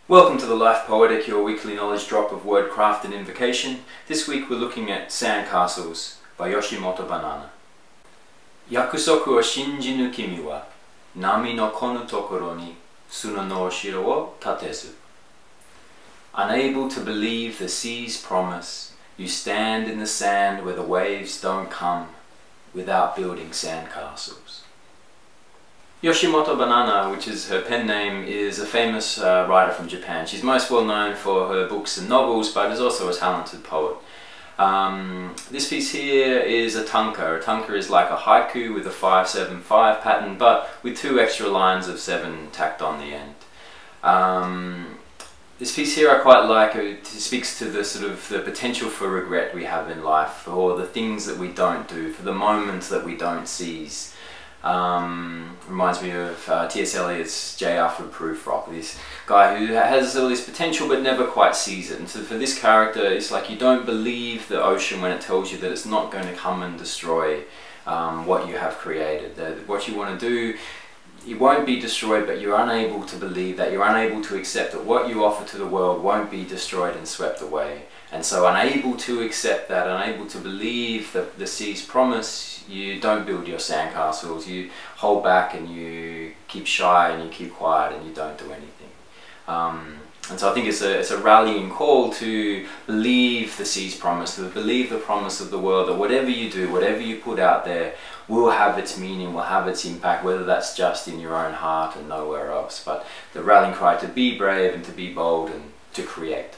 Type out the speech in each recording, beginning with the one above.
Welcome to the Life Poetic, your weekly knowledge drop of word craft and invocation. This week we're looking at Sandcastles by Yoshimoto Banana. Yakusoku o shinjinu kimi wa nami no konu tokoro ni suna no oshiro wo tatezu. Unable to believe the sea's promise, you stand in the sand where the waves don't come without building sandcastles. Yoshimoto Banana, which is her pen name, is a famous writer from Japan. She's most well known for her books and novels, but is also a talented poet. This piece here is a tanka. A tanka is like a haiku with a 5-7-5 pattern, but with 2 extra lines of 7 tacked on the end. This piece here I quite like. It speaks to the sort of the potential for regret we have in life, for the things that we don't do, for the moments that we don't seize. Reminds me of T.S. Eliot's J. Alfred Prufrock, this guy who has all this potential but never quite sees it. And so for this character, it's like you don't believe the ocean when it tells you that it's not going to come and destroy what you have created. That what you want to do, it won't be destroyed, but you're unable to believe that. You're unable to accept that what you offer to the world won't be destroyed and swept away. And so unable to accept that, unable to believe the sea's promise, you don't build your sandcastles. You hold back and you keep shy and you keep quiet and you don't do anything. And so I think it's a rallying call to believe the sea's promise, to believe the promise of the world, that whatever you do, whatever you put out there, will have its meaning, will have its impact, whether that's just in your own heart and nowhere else. But the rallying cry to be brave and to be bold and to create.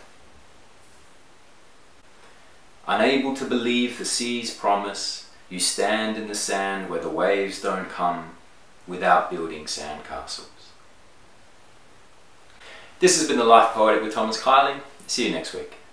Unable to believe the sea's promise, you stand in the sand where the waves don't come without building sandcastles. This has been the Life Poetic with Thomas Kylie. See you next week.